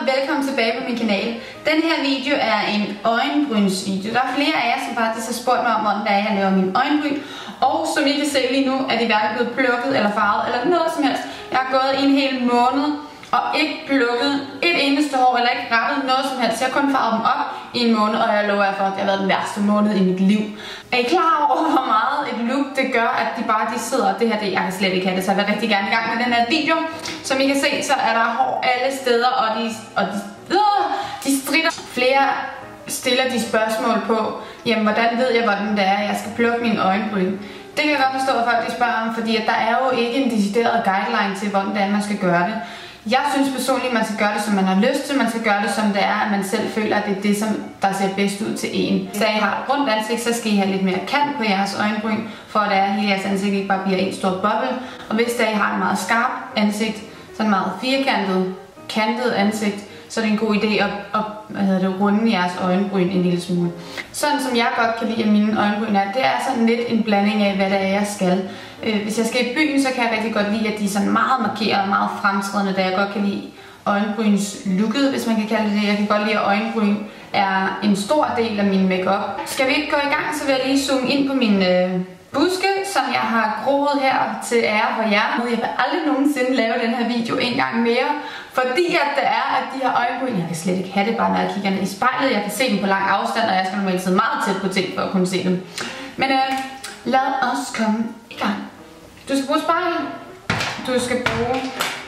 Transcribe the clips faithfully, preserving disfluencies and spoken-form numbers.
velkommen tilbage på min kanal. Den her video er en øjenbrynsvideo. Der er flere af jer, som faktisk har spurgt mig om, hvordan det er, jeg laver mine øjenbryn. Og som I kan se lige nu, er de hverken blevet plukket eller farvet eller noget som helst. Jeg har gået i en hel måned og ikke plukket et eneste hår eller ikke rettet noget som helst. Jeg har kun farvet dem op i en måned, og jeg lover jer for, at det har været den værste måned i mit liv. Er I klar over, hvor meget et look det gør, at de bare de sidder? Det her, det jeg kan slet ikke have det, så jeg vil rigtig gerne i gang med den her video. Som I kan se, så er der hår alle steder, og de, og de, øh, de stritter. Flere stiller de spørgsmål på, jamen hvordan ved jeg, hvordan det er, at jeg skal plukke mine øjenbryn? Det kan jeg godt forstå, at folk de spørger om, fordi at der er jo ikke en decideret guideline til, hvordan det er, man skal gøre det. Jeg synes personligt, at man skal gøre det, som man har lyst til. Man skal gøre det, som det er, at man selv føler, at det er det, som der ser bedst ud til en. Hvis I har et rundt ansigt, så skal I have lidt mere kant på jeres øjenbryn, for at hele jeres ansigt ikke bare bliver en stor boble. Og hvis I har et meget skarpt ansigt, så en meget firkantet, kantet ansigt, så er det en god idé at, at hvad hedder det, runde jeres øjenbryn en lille smule. Sådan som jeg godt kan lide, at mine øjenbryn er, det er sådan lidt en blanding af, hvad det er, jeg skal. Hvis jeg skal i byen, så kan jeg rigtig godt lide, at de er sådan meget markeret og meget fremtrædende, da jeg godt kan lide øjenbrynslooket, hvis man kan kalde det det. Jeg kan godt lide, at øjenbryn er en stor del af min makeup. Skal vi ikke gå i gang, så vil jeg lige zoome ind på min øh, buske, som jeg har groet her til ære for jer. Jeg vil aldrig nogensinde lave den her video en gang mere, fordi at det er, at de her øjenbryn, jeg kan slet ikke have det bare, når jeg kigger ned i spejlet. Jeg kan se dem på lang afstand, og jeg skal normalt sidde meget tæt på ting for at kunne se dem. Men øh, lad os komme i gang. Du skal bruge spejlet. Du skal bruge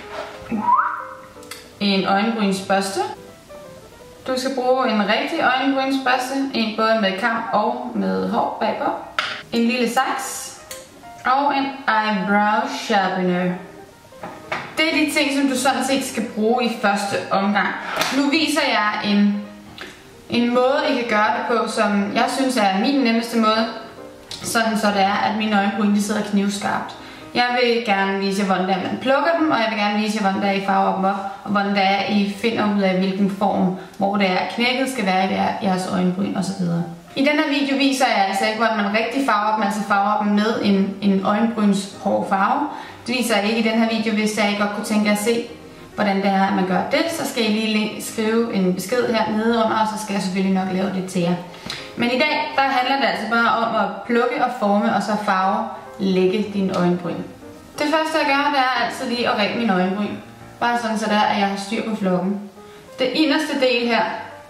en øjenbrynsbørste. Du skal bruge en rigtig øjenbrynsbørste. En både med kam og med hår bagpå. En lille saks. Og en eyebrow sharpener. Det er de ting, som du sådan set skal bruge i første omgang. Nu viser jeg en, en måde, I kan gøre det på, som jeg synes er min nemmeste måde. Sådan så det er, at mine øjenbryn de sidder knivskarpt. Jeg vil gerne vise jer, hvordan det er, man plukker dem, og jeg vil gerne vise jer, hvordan det er, I farver dem op, og hvordan det er, I finder ud af, hvilken form, hvor det er, knækket skal være i jeres øjenbryn osv. I denne video viser jeg altså ikke, hvordan man rigtig farver dem, altså farver dem med en, en øjenbryns hård farve. Det viser jeg ikke i den her video. Hvis jeg ikke godt kunne tænke jer at se, hvordan det er, at man gør det, så skal I lige skrive en besked her nede under, og så skal jeg selvfølgelig nok lave det til jer. Men i dag, der handler det altså bare om at plukke og forme, og så farve, lægge dine øjenbryn. Det første jeg gør, det er altid lige at række mine øjenbryn. Bare sådan så der, at jeg har styr på flokken. Det inderste del her,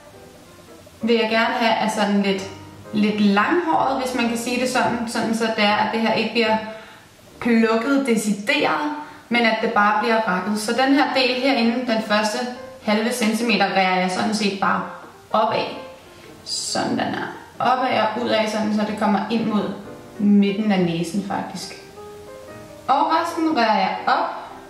vil jeg gerne have er sådan lidt, lidt langhåret, hvis man kan sige det sådan, sådan så det er, at det her ikke bliver plukket decideret, men at det bare bliver rakket. Så den her del herinde, den første halve centimeter, rærer jeg sådan set bare opad. Sådan den er. Opad og udad, sådan så det kommer ind mod midten af næsen faktisk. Og resten rærer jeg op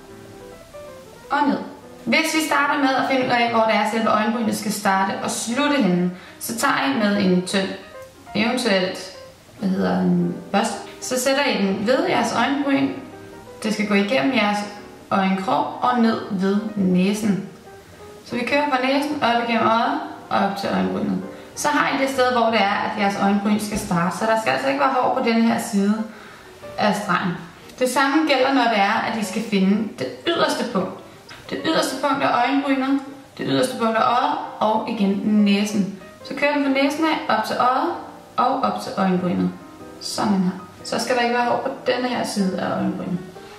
og ned. Hvis vi starter med at finde ud af, hvor det er selve øjenbrynet skal starte og slutte henne, så tager I med en tynd, eventuelt, hvad hedder en børste. Så sætter I den ved jeres øjenbryn. Det skal gå igennem jeres øjenkrog og ned ved næsen. Så vi kører fra næsen op igennem øjet og op til øjenbrynet. Så har I det sted, hvor det er, at jeres øjenbryn skal starte. Så der skal altså ikke være hår på den her side af stregen. Det samme gælder, når det er, at I skal finde det yderste punkt. Det yderste punkt er øjenbrynet, det yderste punkt er øjet og igen næsen. Så kører den fra næsen af op til øjet og op til øjenbrynet. Sådan her. Så skal der ikke være hår på denne her side af øjenbrynet.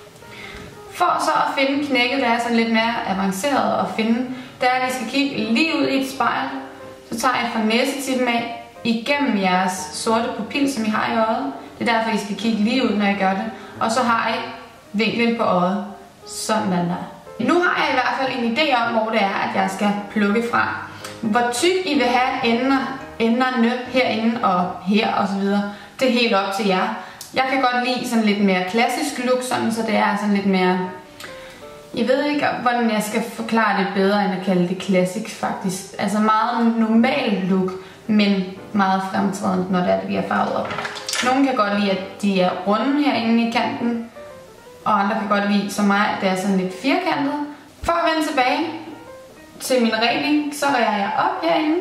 For så at finde knækket, der er sådan lidt mere avanceret at finde, der er, at I skal kigge lige ud i et spejl. Så tager I fra næsetippen af igennem jeres sorte pupil, som I har i øjet. Det er derfor, I skal kigge lige ud, når I gør det. Og så har I vinklen på øjet. Sådan der. Nu har jeg i hvert fald en idé om, hvor det er, at jeg skal plukke fra. Hvor tyk I vil have enderne, enderne herinde og her og så videre. Det er helt op til jer. Jeg kan godt lide sådan lidt mere klassisk look, sådan, så det er sådan lidt mere... Jeg ved ikke, hvordan jeg skal forklare det bedre, end at kalde det klassisk faktisk. Altså meget normal look, men meget fremtrædende, når det er, det bliver farvet op. Nogle kan godt lide, at de er runde herinde i kanten, og andre kan godt lide, som mig, at det er sådan lidt firkantet. For at vende tilbage til min regling, så rærer jeg op herinde.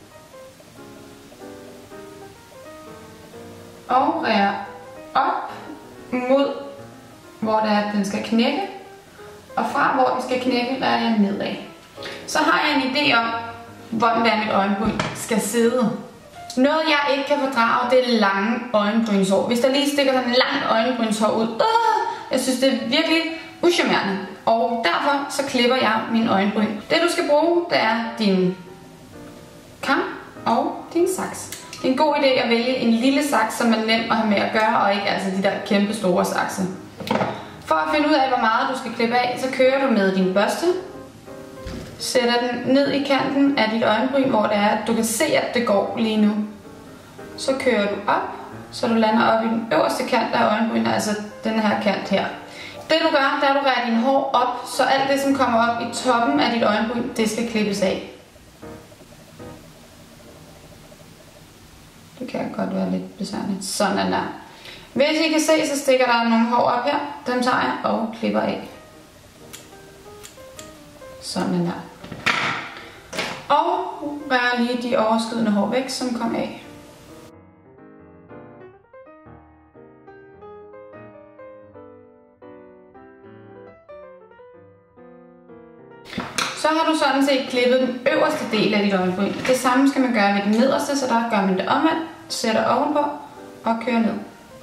Og rærer op mod, hvor det er, at den skal knække. Og fra hvor den skal knække, rærer jeg nedad. så har jeg en idé om, hvordan det er, mit øjenbryn skal sidde. Noget jeg ikke kan fordrage, det er lange øjenbrynshår. Hvis der lige stikker sådan en lang øjenbrynshår ud, øh, jeg synes det er virkelig uschammerende. Og derfor så klipper jeg min øjenbryn. Det du skal bruge, det er din kam og din saks. Det er en god idé at vælge en lille saks, som er nem at have med at gøre, og ikke altså de der kæmpe store sakse. For at finde ud af, hvor meget du skal klippe af, så kører du med din børste. Sætter den ned i kanten af dit øjenbryn, hvor det er, at du kan se, at det går lige nu. Så kører du op, så du lander op i den øverste kant af øjenbrynet, altså den her kant her. Det du gør, det er, at du rækker din hår op, så alt det, som kommer op i toppen af dit øjenbryn, det skal klippes af. Det kan godt være lidt besværligt. Sådan der. Hvis I kan se, så stikker der nogle hår op her. Dem tager jeg og klipper af. Sådan der. Og rører lige de overskydende hår væk, som kom af. Så har du sådan set klippet den øverste del af dit øjenbryn. Det samme skal man gøre ved den nederste, så der gør man det omvendt, sætter ovenpå og kører ned.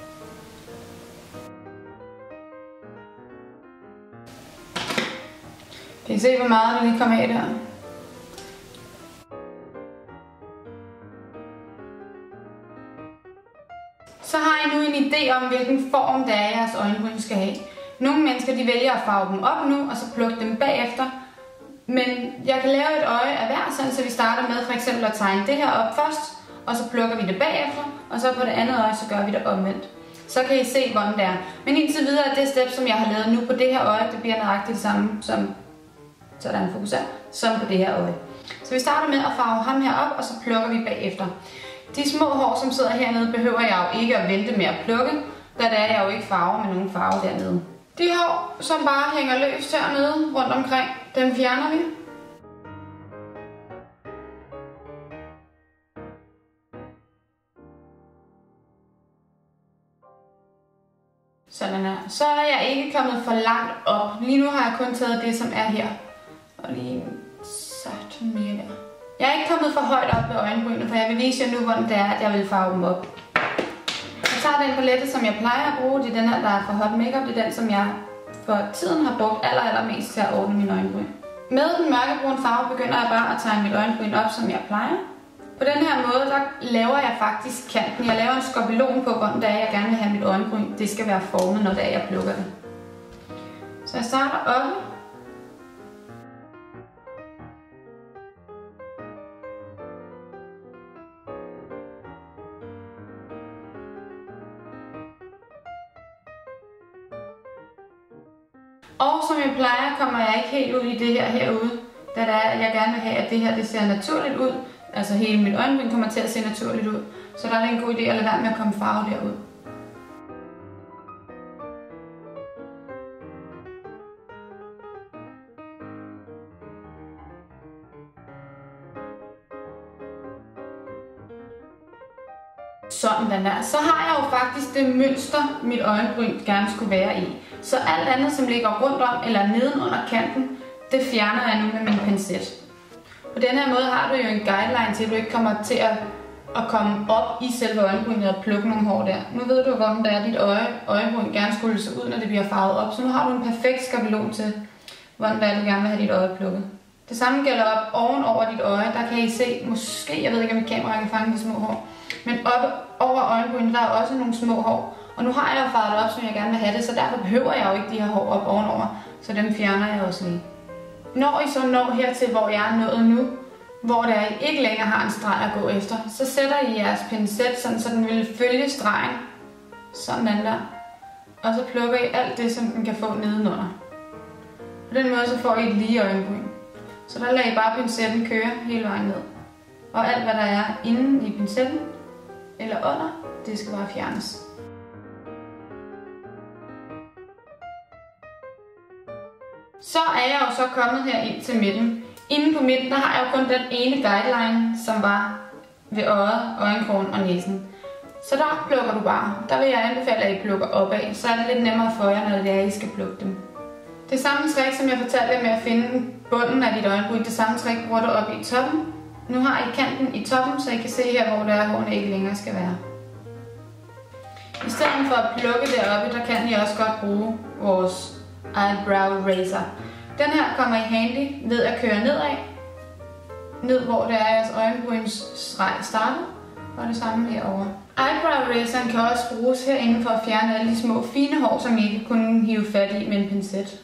Kan I se, hvor meget der lige kommer af der? Så har I nu en idé om, hvilken form det er, jeres øjenbryn skal have. Nogle mennesker de vælger at farve dem op nu, og så plukke dem bagefter. Men jeg kan lave et øje af hver, sådan, så vi starter med for eksempel at tegne det her op først, og så plukker vi det bagefter, og så på det andet øje, så gør vi det omvendt. Så kan I se, hvordan det er. Men indtil videre, det step, som jeg har lavet nu på det her øje, det bliver nøjagtigt det samme som, sådan fokuser, som på det her øje. Så vi starter med at farve ham her op, og så plukker vi bagefter. De små hår, som sidder hernede, behøver jeg jo ikke at vente med at plukke, da det er jeg jo ikke farver med nogen farve dernede. De hår, som bare hænger løst hernede rundt omkring, dem fjerner vi. Sådan her. Så er jeg ikke kommet for langt op. Lige nu har jeg kun taget det, som er her. Og lige sådan mere der. Jeg er ikke kommet for højt op ved øjenbrynet, for jeg vil vise jer nu, hvordan det er, at jeg vil farve dem op. Jeg tager den palette, som jeg plejer at bruge. Det er den her, der er for hot makeup. Det er den, som jeg for tiden har brugt aller, allermest til at ordne mine øjenbryn. Med den mørkebrune farve begynder jeg bare at tegne mit øjenbryn op, som jeg plejer. På den her måde, der laver jeg faktisk kanten. Jeg laver en skabelon på, hvordan det er, jeg gerne vil have mit øjenbryn. Det skal være formet, når det er, jeg plukker det. Så jeg starter oppe. Og som jeg plejer, kommer jeg ikke helt ud i det her herude, da det er, at jeg gerne vil have, at det her det ser naturligt ud. Altså hele mit øjenbryn kommer til at se naturligt ud. Så der er det en god idé at lade være med at komme farve derud. Sådan den der. Så har jeg jo faktisk det mønster, mit øjenbryn gerne skulle være i. Så alt andet, som ligger rundt om eller nedenunder kanten, det fjerner jeg nu med min pincet. På den her måde har du jo en guideline til, at du ikke kommer til at, at komme op i selve øjenbrynet og plukke nogle hår der. Nu ved du, hvordan det er, dit øje, øjenbryn gerne skulle se ud, når det bliver farvet op. Så nu har du en perfekt skabelon til, hvordan det er, du gerne vil have dit øje plukket. Det samme gælder op ovenover dit øje. Der kan I se, måske, jeg ved ikke om mit kamera kan fange de små hår, men op over øjenbrynet, der er også nogle små hår. Og nu har jeg jo farvet op, som jeg gerne vil have det, så derfor behøver jeg jo ikke de her hår op ovenover. Så dem fjerner jeg også lige. Når I så når hertil, hvor jeg er nået nu, hvor der ikke længere har en streg at gå efter, så sætter I jeres pincet, sådan, så den vil følge stregen. Sådan der. Og så plukker I alt det, som den kan få nedenunder. På den måde så får I et lige øjenbryn. Så der lader I bare pincetten køre hele vejen ned. Og alt hvad der er inde i pincetten, eller under, det skal bare fjernes. Så er jeg jo så kommet her ind til midten. Inde på midten, der har jeg jo kun den ene guideline, som var ved øjet, øjenkrogen og næsen. Så der plukker du bare. Der vil jeg anbefale, at I plukker opad, så er det lidt nemmere for jer, når det er, I skal plukke dem. Det samme trick, som jeg fortalte jer med at finde bunden af dit øjenbryn, det samme trick bruger du op i toppen. Nu har I kanten i toppen, så I kan se her, hvor det er, hårene ikke længere skal være. I stedet for at plukke deroppe, der kan I også godt bruge vores eyebrow razor. Den her kommer i handy ved at køre nedad, ned hvor det er jeres øjenbryns streg starter, og det samme herover. Eyebrow razoren kan også bruges herinde for at fjerne alle de små fine hår, som I ikke kunne hive fat i med en pincet.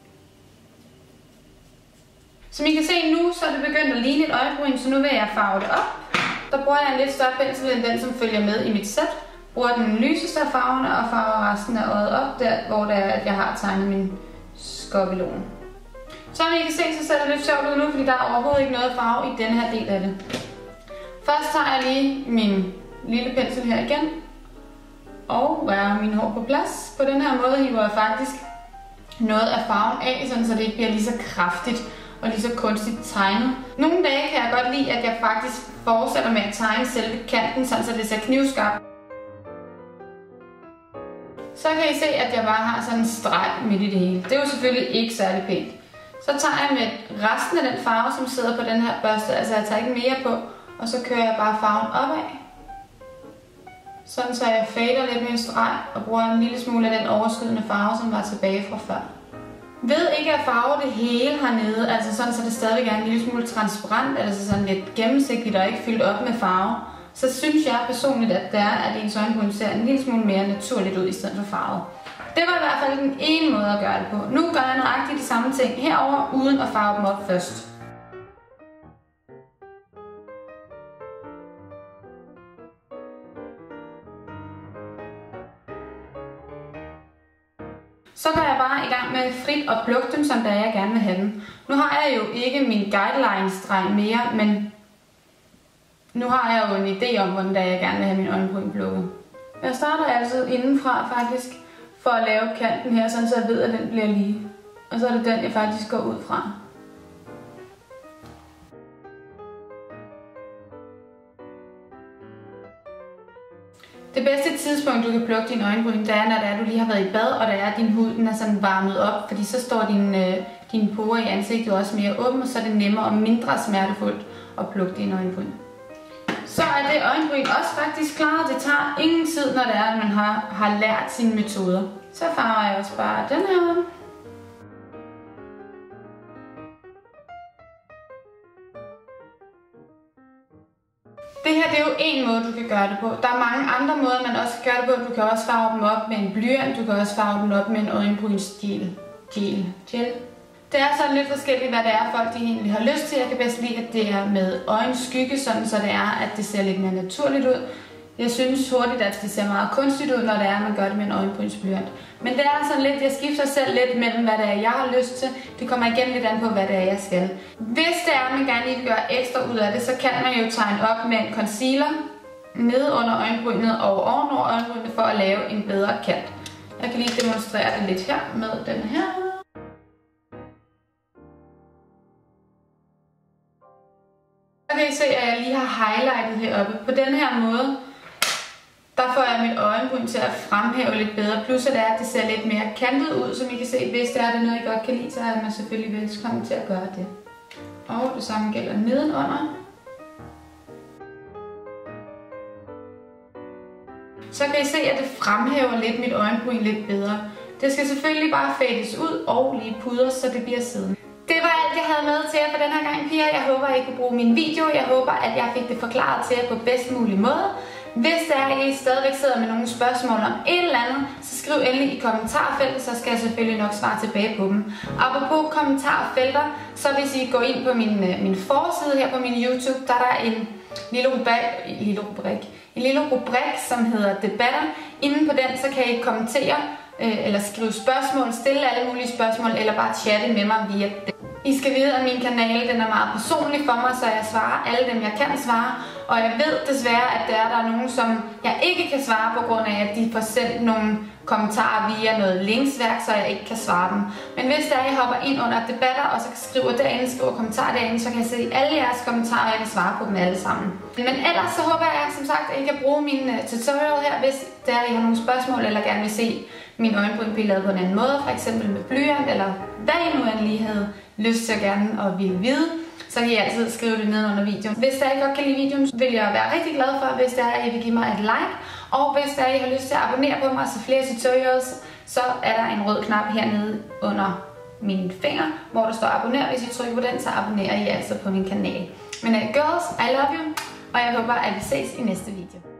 Som I kan se nu, så er det begyndt at ligne et øjenbryn, så nu vil jeg farve det op. Der bruger jeg en lidt større pensel end den, som følger med i mit sæt. Bruger den lyseste af farverne og farver resten af øjet op, der hvor det er, at jeg har tegnet min skobelon. Som I kan se, så ser det lidt sjovt ud nu, fordi der er overhovedet ikke noget farve i denne her del af det. Først tager jeg lige min lille pensel her igen, og rører mine hår på plads. På den her måde hiver jeg faktisk noget af farven af, sådan så det ikke bliver lige så kraftigt og lige så kunstigt tegnet. Nogle dage kan jeg godt lide, at jeg faktisk fortsætter med at tegne selve kanten, sådan så det ser knivskarpt. Så kan I se, at jeg bare har sådan en streg midt i det hele. Det er jo selvfølgelig ikke særlig pænt. Så tager jeg med resten af den farve, som sidder på den her børste, altså jeg tager ikke mere på, og så kører jeg bare farven opad. Sådan så jeg fader lidt med en streg og bruger en lille smule af den overskydende farve, som var tilbage fra før. Ved ikke at farve det hele hernede, altså sådan så det stadig er en lille smule transparent, altså sådan lidt gennemsigtigt og ikke fyldt op med farve, så synes jeg personligt, at det er, at ens øjenbryn ser en lille smule mere naturligt ud i stedet for farvet. Det var i hvert fald den ene måde at gøre det på. Nu gør jeg nøjagtigt de samme ting herover uden at farve dem op først. Så går jeg bare i gang med frit at plukke dem, som der jeg gerne vil have dem. Nu har jeg jo ikke min guideline-streg mere, men nu har jeg jo en idé om, hvordan jeg gerne vil have min øjenbryn plukket. Jeg starter altid indenfra faktisk, for at lave kanten her, så jeg ved, at den bliver lige. Og så er det den, jeg faktisk går ud fra. Det bedste tidspunkt, du kan plukke din øjenbryn, det er, når det er, du lige har været i bad, og det er, at din hud den er sådan varmet op, fordi så står din, øh, dine porer i ansigtet også mere åbne, og så er det nemmere og mindre smertefuldt at plukke din øjenbryn. Så er det øjenbryn også faktisk klar. Det tager ingen tid, når det er, at man har, har lært sine metoder. Så farver jeg også bare den her. Det her det er jo en måde, du kan gøre det på. Der er mange andre måder, man også kan gøre det på. Du kan også farve dem op med en blyant. Du kan også farve dem op med en øjenbrynsgel. Gel. Gel. Det er sådan lidt forskelligt, hvad det er, folk de egentlig har lyst til. Jeg kan bedst lide, at det er med øjenskygge, sådan så det er, at det ser lidt mere naturligt ud. Jeg synes hurtigt, at det ser meget kunstigt ud, når det er, at man gør det med en øjenbrynsblyant. Men det er sådan lidt, jeg skifter selv lidt mellem, hvad det er, jeg har lyst til. Det kommer igen lidt an på, hvad det er, jeg skal. Hvis det er, at man gerne vil gøre ekstra ud af det, så kan man jo tegne op med en concealer nede under øjenbrynet og ovenover øjenbrynet for at lave en bedre kant. Jeg kan lige demonstrere det lidt her med den her. Så kan I se, at jeg lige har highlightet heroppe. På den her måde, der får jeg mit øjenbryn til at fremhæve lidt bedre. Plus at det er, at det ser lidt mere kantet ud, som I kan se. Hvis det er det noget, I godt kan lide, så er man selvfølgelig velkommen til at gøre det. Og det samme gælder nedenunder. Så kan I se, at det fremhæver lidt mit øjenbryn lidt bedre. Det skal selvfølgelig bare fades ud og lige pudres, så det bliver siddende. Det var alt, jeg havde med til jer for den her gang, piger. Jeg håber, at I kunne bruge min video. Jeg håber, at jeg fik det forklaret til jer på bedst mulig måde. Hvis der er, at I stadigvæk sidder med nogle spørgsmål om et eller andet, så skriv endelig i kommentarfeltet, så skal jeg selvfølgelig nok svare tilbage på dem. Apropos kommentarfelter, så hvis I går ind på min, min forside her på min YouTube, der er der en lille rubrik, lille rubrik, en lille rubrik, som hedder debatter. Inden på den, så kan I kommentere øh, eller skrive spørgsmål, stille alle mulige spørgsmål, eller bare chatte med mig via det. I skal vide, at min kanal den er meget personlig for mig, så jeg svarer alle dem, jeg kan svare. Og jeg ved desværre, at der er, der er nogen, som jeg ikke kan svare på grund af, at de får sendt nogle kommentarer via noget linksværk, så jeg ikke kan svare dem. Men hvis der er, jeg hopper ind under debatter, og så skriver derinde, skriver kommentarer derinde, så kan jeg se alle jeres kommentarer, og jeg kan svare på dem alle sammen. Men ellers så håber jeg, som sagt, at I kan bruge min tutorial her, hvis der er, I har nogle spørgsmål, eller gerne vil se min øjenbryn blive lavet på en anden måde, for eksempel med blyant, eller hvad I nu end lige havde lyst til at gerne og ville vide, så kan I altid skrive det ned under videoen. Hvis der ikke godt kan lide videoen, vil jeg være rigtig glad for, hvis der er, at I vil give mig et like. Og hvis der er, at I har lyst til at abonnere på mig og se flere tutorials, så er der en rød knap hernede under mine fingre, hvor der står abonner. Hvis I trykker på den, så abonnerer I altså på min kanal. Men uh, girls, I love you, og jeg håber, at vi ses i næste video.